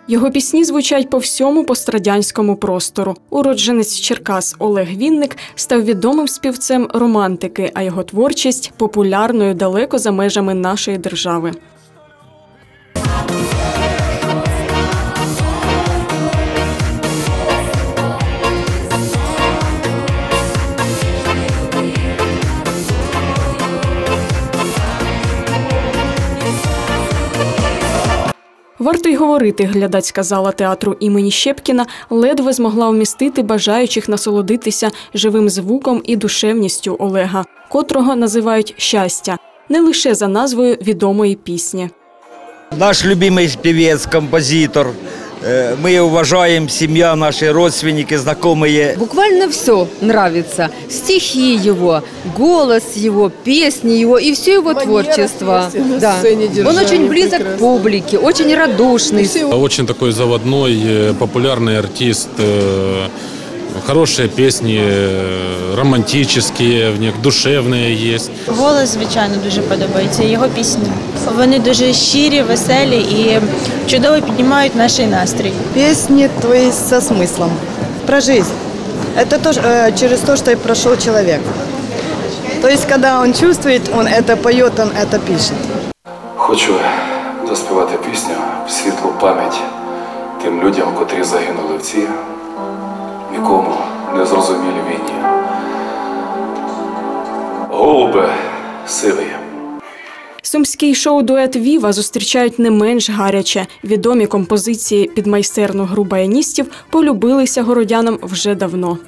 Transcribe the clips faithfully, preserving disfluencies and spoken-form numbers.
Його пісні звучать по всьому пострадянському простору. Уродженець Черкас Олег Вінник став відомим співцем романтики, а його творчість – популярною далеко за межами нашої держави. Варто й говорити, глядацька зала театру імені Щепкіна ледве змогла вмістити бажаючих насолодитися живим звуком і душевністю Олега, котрого називають «щастя», не лише за назвою відомої пісні. Наш любимий співець, композитор. Мы его уважаем, семья, наши родственники, знакомые. Буквально все нравится. Стихи его, голос его, песни его и все его творчество. Да. Он очень близок к публике, очень радушный. Очень такой заводной, популярный артист. Хорошие пісні, романтичні, в них душевні є. Голос, звичайно, дуже подобається, його пісні. Вони дуже щирі, веселі і чудово піднімають наш настрій. Песни, то есть со смыслом, про жизнь. Это то, через то, что и прошел человек. То есть, когда он чувствует, он это поет, он это пишет. Хочу заспівати пісню в світлу пам'ять тим людям, котрі загинули в цій нікому незрозумілій війні. Голубе сивий. Сумський шоу-дует «Віва» зустрічають не менш гаряче. Відомі композиції під майстерну гру баяністів полюбилися городянам вже давно.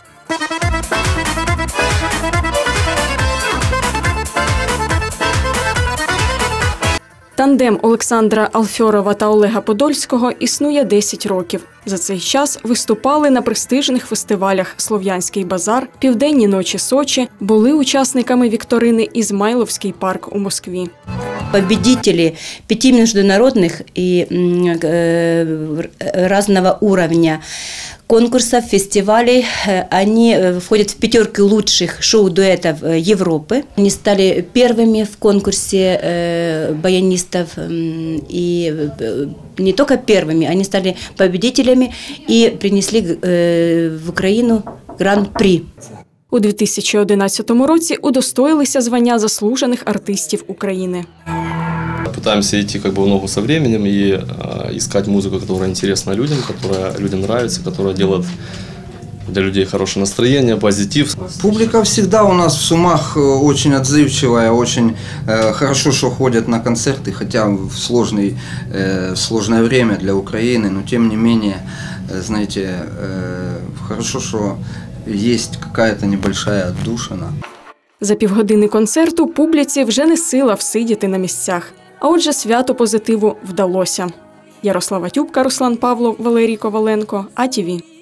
Тандем Олександра Алфьорова та Олега Подольського існує десять років. За цей час виступали на престижних фестивалях «Слов'янський базар», «Південні ночі Сочі», були учасниками вікторини «Ізмайловський парк» у Москві. Победители пяти международных и э, разного уровня конкурсов, фестивалей. Они входят в пятерку лучших шоу-дуэтов Европы. Они стали первыми в конкурсе э, баянистов. И не только первыми, они стали победителями и принесли э, в Украину гран-при. У дві тисячі одинадцятому році удостоїлися звання заслужених артистів України. Пытаемся идти как бы в ногу со временем и э, искать музыку, которая интересна людям, которая людям нравится, которая делает для людей хорошее настроение, позитив. Публика всегда у нас в Сумах очень отзывчивая, очень э, хорошо, что ходят на концерты, хотя в сложный, э, сложное время для Украины, но тем не менее, э, знаете, э, хорошо, что есть какая-то небольшая отдушина. За півгодини концерту публіці вже не сила всидіти на місцях. А отже, свято позитиву вдалося. Ярослава Тюбка, Руслан Павлов, Валерій Коваленко, А Ті Ві.